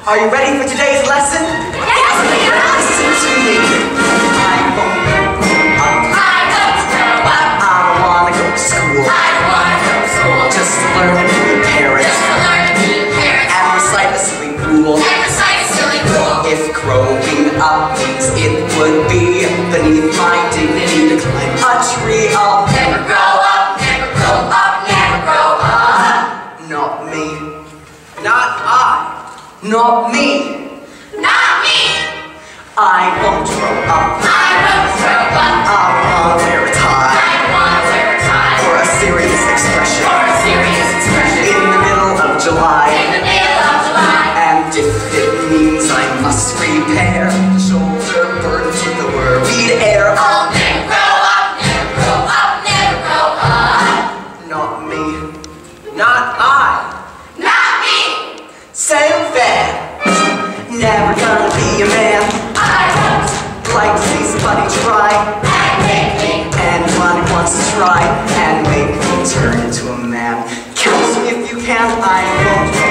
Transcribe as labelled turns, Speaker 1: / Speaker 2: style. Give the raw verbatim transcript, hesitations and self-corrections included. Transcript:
Speaker 1: Are you ready for today's lesson?
Speaker 2: Yes, we are!
Speaker 1: Listen to me. I won't grow up.
Speaker 2: I won't grow up.
Speaker 1: I don't wanna go to school.
Speaker 2: I don't wanna go to school.
Speaker 1: Just to learn to be a parent.
Speaker 2: Just to learn to be a parent.
Speaker 1: And recite a silly rule.
Speaker 2: And recite a silly rule.
Speaker 1: If growing up means it would be beneath my dignity to climb a tree, I'll
Speaker 2: Never grow up, never grow up, never grow up.
Speaker 1: Not me. Not I. Not me.
Speaker 2: Not me.
Speaker 1: I won't grow up.
Speaker 2: I won't grow up.
Speaker 1: I wanna wear a tie.
Speaker 2: I wanna wear a tie.
Speaker 1: Or a serious expression.
Speaker 2: Or a serious expression.
Speaker 1: In the middle of July.
Speaker 2: In the middle of July.
Speaker 1: And if it means I must prepare to shoulder burdens with the worried air,
Speaker 2: I'll never grow up, never grow up, never grow up.
Speaker 1: not me. Not I.
Speaker 2: Not me.
Speaker 1: Sam Fan. Never gonna be a man.
Speaker 2: I won't.
Speaker 1: Like to see somebody try.
Speaker 2: And make me.
Speaker 1: Anyone who wants to try and make me turn into a man. Count me if you can. I won't